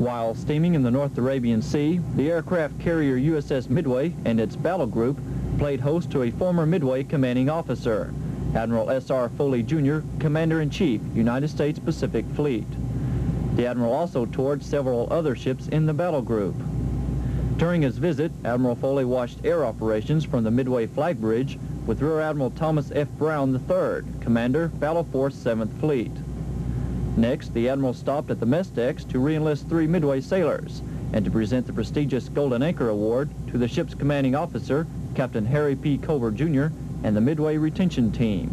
While steaming in the North Arabian Sea, the aircraft carrier USS Midway and its battle group played host to a former Midway commanding officer, Admiral S.R. Foley Jr., Commander-in-Chief, United States Pacific Fleet. The Admiral also toured several other ships in the battle group. During his visit, Admiral Foley watched air operations from the Midway Flag Bridge with Rear Admiral Thomas F. Brown III, Commander, Battle Force 7th Fleet. Next, the Admiral stopped at the mess decks to re-enlist 3 Midway sailors and to present the prestigious Golden Anchor Award to the ship's commanding officer, Captain Harry P. Culver, Jr., and the Midway retention team.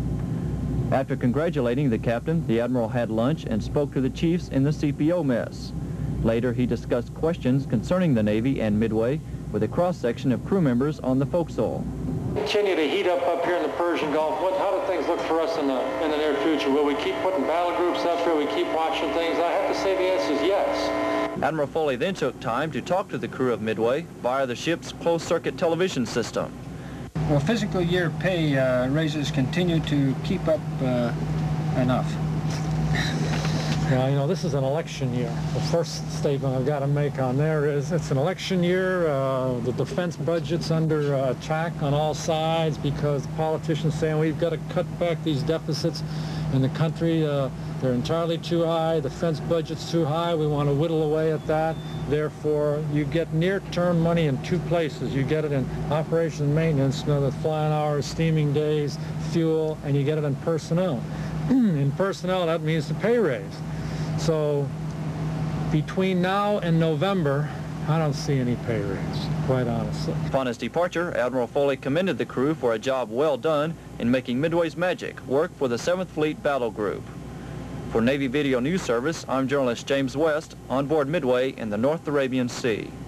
After congratulating the captain, the Admiral had lunch and spoke to the chiefs in the CPO mess. Later, he discussed questions concerning the Navy and Midway with a cross-section of crew members on the forecastle. Continue to heat up here in the Persian Gulf. How do things look for us in the near future? Will we keep putting battle groups up here? Will we keep watching things? I have to say the answer is yes. Admiral Foley then took time to talk to the crew of Midway via the ship's closed-circuit television system. Well, fiscal year pay raises continue to keep up enough. Yeah, you know, this is an election year. The first statement I've got to make on there is it's an election year. The defense budget's under attack on all sides because politicians saying we've got to cut back these deficits in the country. They're entirely too high. The defense budget's too high. We want to whittle away at that. Therefore, you get near-term money in 2 places. You get it in operation and maintenance, the flying hours, steaming days, fuel, and you get it in personnel. In personnel, that means the pay raise. So between now and November, I don't see any pay raise, quite honestly. Upon his departure, Admiral Foley commended the crew for a job well done in making Midway's magic work for the 7th Fleet Battle Group. For Navy Video News Service, I'm journalist James West on board Midway in the North Arabian Sea.